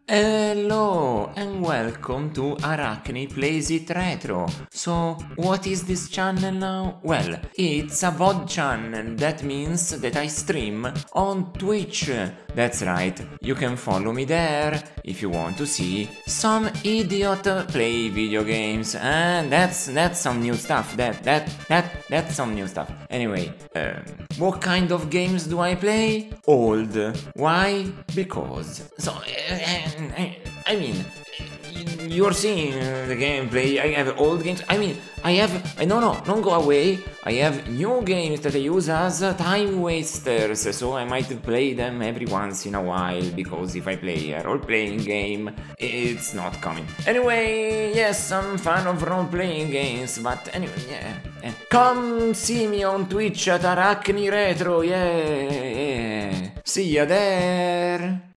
Hello and welcome to Arachne Plays It Retro. So, what is this channel now? Well, it's a VOD channel. That means that I stream on Twitch. That's right, you can follow me there if you want to see some idiot play video games. And that's some new stuff. That's some new stuff. Anyway, what kind of games do I play? Old. Why? Because. So, I mean, you're seeing the gameplay. I have old games. I mean, I have. No, don't go away. I have new games that I use as time wasters, so I might play them every once in a while, because if I play a role-playing game, it's not coming. Anyway, yes, I'm a fan of role-playing games, but anyway, yeah. Come see me on Twitch at Arachne Retro, yeah. See ya there.